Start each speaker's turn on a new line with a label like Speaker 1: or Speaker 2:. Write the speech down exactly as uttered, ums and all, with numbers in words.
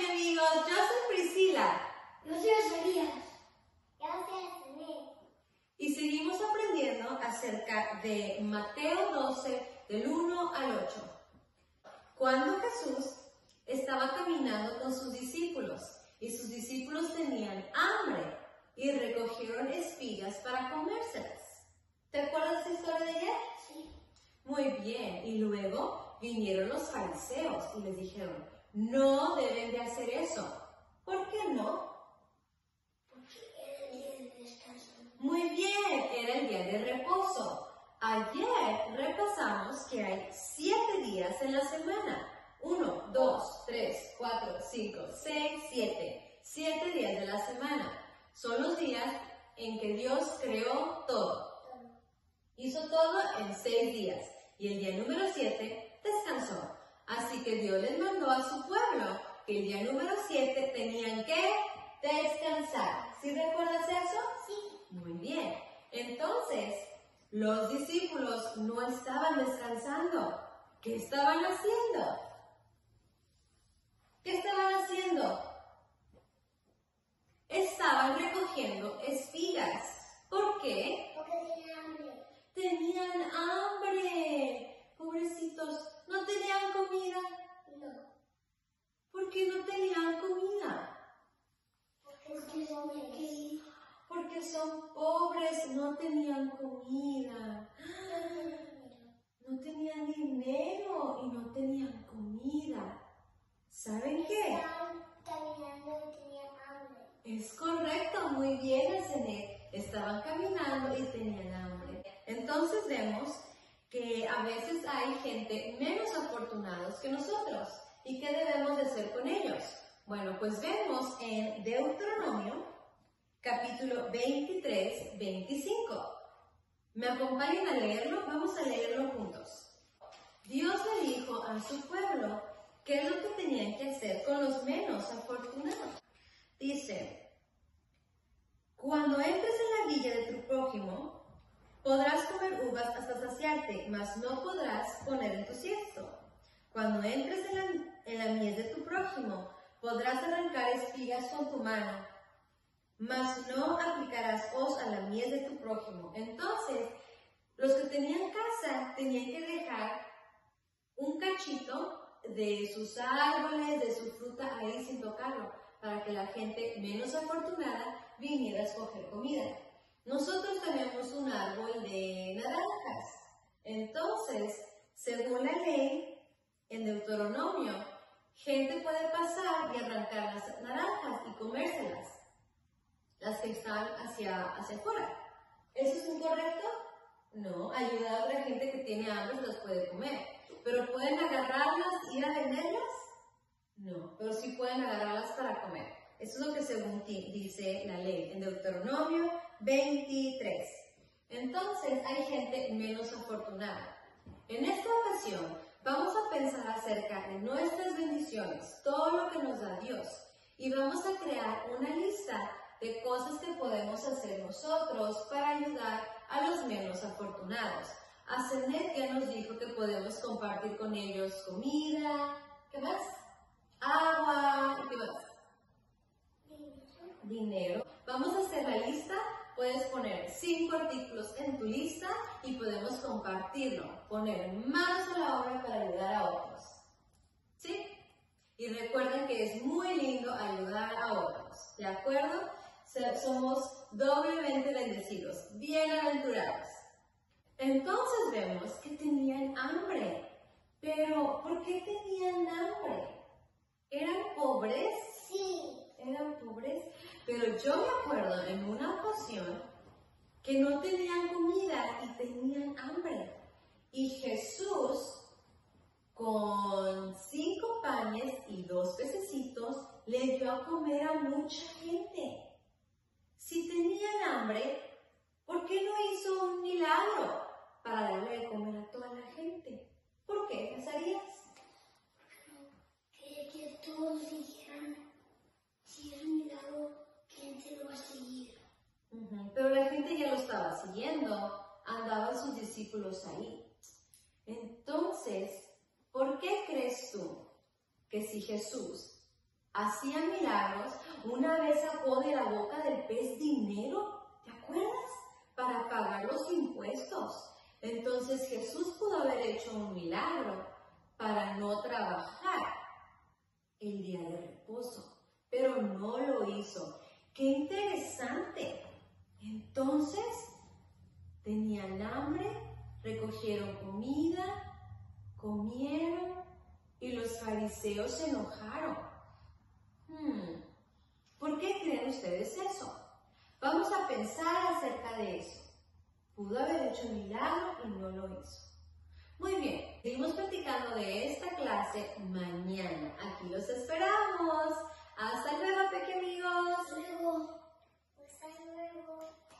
Speaker 1: mi amigos, yo soy Priscila.
Speaker 2: Yo soy Azarías. Yo soy Azarías.
Speaker 1: Y seguimos aprendiendo acerca de Mateo doce, del uno al ocho. Cuando Jesús estaba caminando con sus discípulos y sus discípulos tenían hambre y recogieron espigas para comérselas. ¿Te acuerdas de esta historia de ayer?
Speaker 2: Sí.
Speaker 1: Muy bien. Y luego vinieron los fariseos y les dijeron, no deben de hacer eso. ¿Por qué no?
Speaker 2: Porque era el día de descanso.
Speaker 1: Muy bien, era el día de reposo. Ayer repasamos que hay siete días en la semana. Uno, dos, tres, cuatro, cinco, seis, siete. Siete días de la semana. Son los días en que Dios creó todo. Hizo todo en seis días. Y el día número siete descansó. Así que Dios les mandó a su pueblo que el día número siete tenían que descansar. ¿Sí recuerdas eso?
Speaker 2: Sí.
Speaker 1: Muy bien. Entonces, los discípulos no estaban descansando. ¿Qué estaban haciendo? ¿Qué estaban haciendo? Estaban recogiendo espigas. ¿Por qué?
Speaker 2: Porque tenía hambre.
Speaker 1: Tenían hambre. Pobrecitos, ¿no tenían comida?
Speaker 2: No.
Speaker 1: ¿Por qué no tenían comida?
Speaker 2: Porque son pobres.
Speaker 1: Porque son pobres, no tenían comida. No tenían dinero y no tenían comida. ¿Saben qué?
Speaker 2: Estaban caminando y tenían hambre.
Speaker 1: Es correcto, muy bien, Asenet. Estaban caminando y tenían hambre. Entonces vemos que a veces hay gente menos afortunados que nosotros. ¿Y qué debemos de hacer con ellos? Bueno, pues vemos en Deuteronomio, capítulo veintitrés, veinticinco. ¿Me acompañan a leerlo? Vamos a leerlo juntos. Dios le dijo a su pueblo qué es lo que tenían que hacer con los menos afortunados. Dice, cuando entres en la villa de tu prójimo, podrás comer uvas hasta saciarte, mas no podrás poner en tu cesto. Cuando entres en la, en la mies de tu prójimo, podrás arrancar espigas con tu mano, mas no aplicarás hoz a la mies de tu prójimo. Entonces, los que tenían casa tenían que dejar un cachito de sus árboles, de su fruta ahí sin tocarlo, para que la gente menos afortunada viniera a escoger comida. Nosotros tenemos un árbol de naranjas. Entonces, según la ley, en Deuteronomio, gente puede pasar y arrancar las naranjas y comérselas, las que están hacia, hacia afuera. ¿Eso es incorrecto? No, ayudar a otra gente que tiene hambre se las puede comer. ¿Pero pueden agarrarlas y ir a venderlas? No, pero sí pueden agarrarlas para comer. Eso es lo que según dice la ley en Deuteronomio veintitrés. Entonces hay gente menos afortunada. En esta ocasión vamos a pensar acerca de nuestras bendiciones, todo lo que nos da Dios. Y vamos a crear una lista de cosas que podemos hacer nosotros para ayudar a los menos afortunados. Asenet ya nos dijo que podemos compartir con ellos comida, ¿qué más? Agua, ¿qué más? Dinero. Vamos a hacer la lista. Puedes poner cinco artículos en tu lista y podemos compartirlo, poner manos a la obra para ayudar a otros. ¿Sí? Y recuerden que es muy lindo ayudar a otros. ¿De acuerdo? Somos doblemente bendecidos, bienaventurados. Entonces vemos que tenían hambre. Pero, ¿por qué tenían hambre? ¿Eran pobres?
Speaker 2: Sí.
Speaker 1: ¿Eran pobres? Pero yo me acuerdo en una ocasión que no tenían comida y tenían hambre. Y Jesús, con cinco panes y dos pececitos, le dio a comer a mucha gente. Si tenían hambre, ¿por qué no hizo un milagro para darle de comer a toda la gente? ¿Por qué, Azarías?
Speaker 2: Quería que todos dijeran, si es un milagro, ¿quién te lo va a seguir?
Speaker 1: Uh-huh. Pero la gente ya lo estaba siguiendo, andaban sus discípulos ahí. Entonces, ¿por qué crees tú que si Jesús hacía milagros. Una vez sacó de la boca del pez dinero, ¿te acuerdas? Para pagar los impuestos. Entonces Jesús pudo haber hecho un milagro para no trabajar el día de reposo, pero no lo hizo. ¡Qué interesante! Entonces, tenían hambre, recogieron comida, comieron y los fariseos se enojaron. Hmm, ¿Por qué creen ustedes eso? Vamos a pensar acerca de eso. Pudo haber hecho un milagro y no lo hizo. Muy bien, seguimos platicando de esta clase mañana. Aquí los esperamos. Hasta luego, pequeños.
Speaker 2: Hasta luego. Hasta luego.